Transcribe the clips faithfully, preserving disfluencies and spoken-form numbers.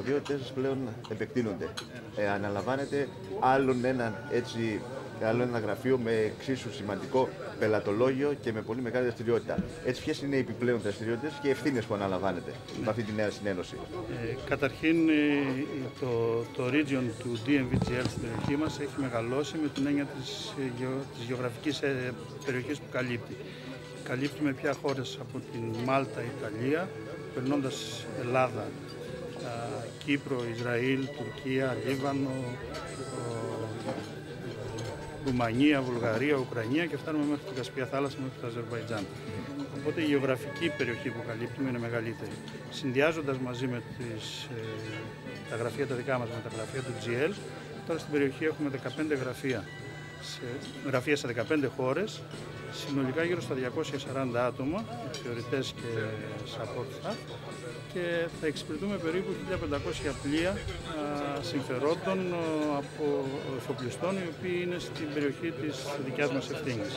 αρμοδιότητες σας πλέον επεκτείνονται. Ε, αναλαμβάνετε άλλον έναν, έτσι, άλλο ένα γραφείο με εξίσου σημαντικό πελατολόγιο και με πολύ μεγάλη δραστηριότητα. Έτσι, ποιες είναι οι επιπλέον δραστηριότητες και ευθύνες που αναλαμβάνετε με αυτή τη νέα συνένωση? Ε, καταρχήν, το, το region του ντι εν βι τζι ελ στην περιοχή μας έχει μεγαλώσει με την έννοια της, της γεωγραφικής περιοχής που καλύπτει. Καλύπτουμε πια χώρες από την Μάλτα, Ιταλία, περνώντας Ελλάδα, Κύπρο, Ισραήλ, Τουρκία, Λίβανο, Ρουμανία, Βουλγαρία, Ουκρανία και φτάνουμε μέχρι την Κασπία θάλασσα, μέχρι το Αζερβαϊτζάν. Οπότε η γεωγραφική περιοχή που καλύπτουμε είναι μεγαλύτερη. Συνδυάζοντας μαζί με τις, ε, τα γραφεία τα δικά μας με τα γραφεία του τζι ελ, τώρα στην περιοχή έχουμε δεκαπέντε γραφεία, σε, γραφεία σε δεκαπέντε χώρες, συνολικά γύρω στα διακόσια σαράντα άτομα, θεωρητές και support staff, και θα εξυπηρετούμε περίπου χίλια πεντακόσια πλοία α, συμφερόντων α, από εφοπλιστών, οι οποίοι είναι στην περιοχή της δικιάς μας ευθύνης.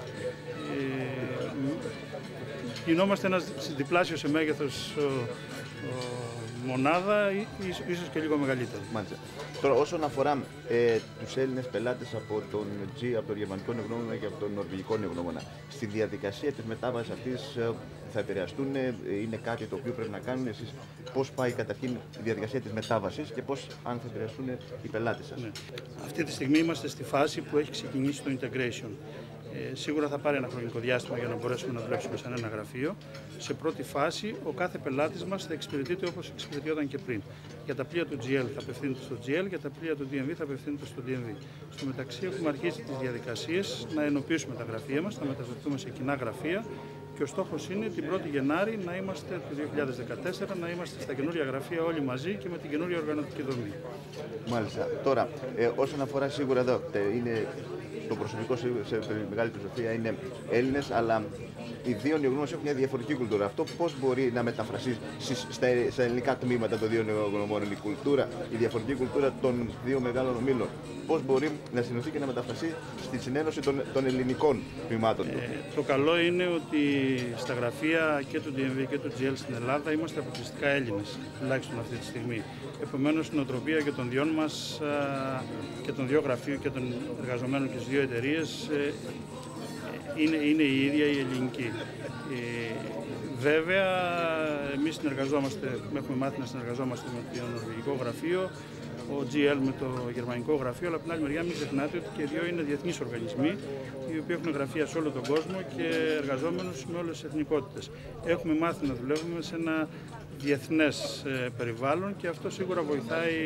Ε, γινόμαστε ένας διπλάσιο σε μέγεθος ο, ο, μονάδα, ίσως και λίγο μεγαλύτερο. Μάλιστα. Τώρα, όσον αφορά ε, τους Έλληνες πελάτες από τον G, από τον γερμανικό νεογνώμονα και από τον νορβηγικό νεογνώμονα, στη διαδικασία της μετάβασης αυτής ε, θα επηρεαστούν, ε, είναι κάτι το οποίο πρέπει να κάνουν εσείς? Πώς πάει καταρχήν η διαδικασία της μετάβασης και πώς, αν θα επηρεαστούν οι πελάτες σας? Ναι. Αυτή τη στιγμή είμαστε στη φάση που έχει ξεκινήσει το integration. Ε, σίγουρα θα πάρει ένα χρονικό διάστημα για να μπορέσουμε να δουλέψουμε σε ένα γραφείο. Σε πρώτη φάση, ο κάθε πελάτης μας θα εξυπηρετείται όπως εξυπηρετιόταν και πριν. Για τα πλοία του τζι ελ θα απευθύνεται στο τζι ελ, για τα πλοία του ντι εν βι θα απευθύνεται στο ντι εν βι. Στο μεταξύ, έχουμε αρχίσει τις διαδικασίες να ενοποιήσουμε τα γραφεία μας, να μεταφερθούμε σε κοινά γραφεία. Και ο στόχος είναι την πρώτη Γενάρη να είμαστε, το δύο χιλιάδες δεκατέσσερα, να είμαστε στα καινούργια γραφεία όλοι μαζί και με την καινούργια οργανωτική δομή. Μάλιστα. Τώρα, ε, όσον αφορά σίγουρα εδώ, είναι, το προσωπικό σε, σε μεγάλη πλειοψηφία είναι Έλληνες, αλλά οι δύο νεογνώμονες έχουν μια διαφορετική κουλτούρα. Αυτό πώς μπορεί να μεταφραστεί στα, στα ελληνικά τμήματα των δύο νεογνωμόνων? Η κουλτούρα, η διαφορετική κουλτούρα των δύο μεγάλων ομίλων, πώς μπορεί να συνωθεί και να μεταφραστεί στη συνένωση των, των ελληνικών τμήματων του? Ε, το καλό είναι ότι στα γραφεία και του ντι εν βι και του τζι ελ στην Ελλάδα είμαστε αποκλειστικά Έλληνες, τουλάχιστον αυτή τη στιγμή. Επομένως, η νοοτροπία και των δυο μας και των δύο γραφείων και των εργαζομένων και στις δύο εταιρείες είναι, είναι η ίδια, η ελληνική. Ε, βέβαια, εμείς συνεργαζόμαστε, έχουμε μάθει να συνεργαζόμαστε με το νορβηγικό γραφείο, ο τζι ελ με το γερμανικό γραφείο, αλλά από την άλλη μεριά μην ξεχνάτε ότι και οι δύο είναι διεθνείς οργανισμοί, οι οποίοι έχουν γραφεία σε όλο τον κόσμο και εργαζόμενους με όλες τις εθνικότητες. Έχουμε μάθει να δουλεύουμε σε ένα διεθνές περιβάλλον και αυτό σίγουρα βοηθάει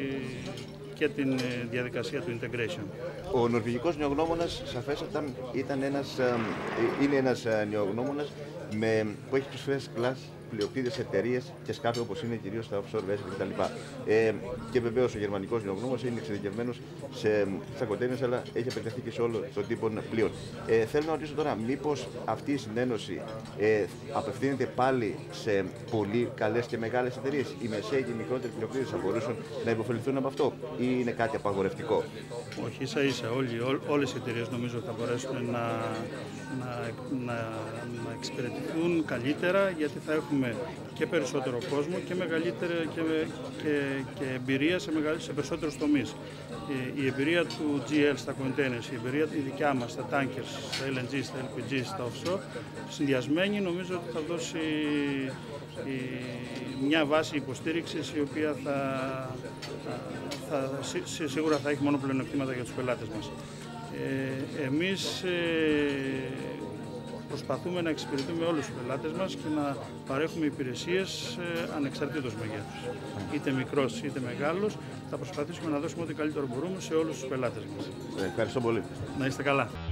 και την διαδικασία του integration. Ο νορβηγικός νεογνώμονας σαφέστατα ήταν ένας, είναι ένας νεογνώμονας με, που έχει προσφέρει κλάσ πλειοκτήτες εταιρείες και σκάφη όπως είναι κυρίως τα offshore vessels κτλ. Ε, και βεβαίως ο γερμανικός νεογνώμονας είναι εξειδικευμένος σε, σε κοντέινερς, αλλά έχει επεκταθεί και σε όλο τον τύπο πλοίων. Ε, θέλω να ρωτήσω τώρα, μήπως αυτή η συνένωση ε, απευθύνεται πάλι σε πολύ καλές και μεγάλες εταιρείες? Οι μεσαίοι και οι μικρότεροι πλειοκτήτες θα μπορούσαν να υποφεληθούν από αυτό ή είναι κάτι απαγορευτικό? Όχι, ίσα ίσα όλοι, ό, όλες οι εταιρείες νομίζω θα μπορέσουν να, να, να, να εξυπηρετηθούν καλύτερα, γιατί θα έχουμε και περισσότερο κόσμο και μεγαλύτερη και, και, και εμπειρία σε, μεγαλύτερη, σε περισσότερους τομείς. Η, η εμπειρία του τζι ελ στα containers, η εμπειρία η δικιά μας στα tankers, στα ελ εν τζι, στα ελ πι τζι, στα offshore, συνδυασμένη νομίζω ότι θα δώσει η, μια βάση υποστήριξης η οποία θα, θα, θα, σίγουρα θα έχει μόνο πλεονεκτήματα για τους πελάτες μας. Ε, εμείς ε, προσπαθούμε να εξυπηρετούμε όλους τους πελάτες μας και να παρέχουμε υπηρεσίες ε, ανεξαρτήτως μεγέθους. Είτε μικρός είτε μεγάλος, θα προσπαθήσουμε να δώσουμε ό,τι καλύτερο μπορούμε σε όλους τους πελάτες μας. Ευχαριστώ πολύ. Να είστε καλά.